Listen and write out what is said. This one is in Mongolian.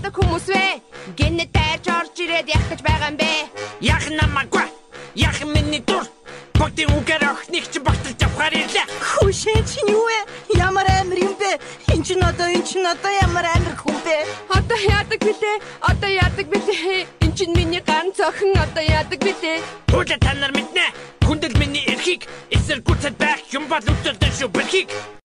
яадаг хүмүүс вэ? Гэнэ дайрч орж ирээд яах гэж байгаа юм бэ? Яг намайг яг миний дур Бүгдийн үгээр охиныг чи багталж авахаар ирлээ. Хүшээ чинь юу вэ? Ямар амир юм бэ? Энд чинь одоо ямар амир хүн бэ? Одоо яадаг бэлээ? Энд чинь миний ганц охин одоо яадаг бэлээ? Хөөе та нар мэднэ. Хүндэл миний эрхийг эсэргүүцэд байх юм бол өдөртөн шүү бэлхийг.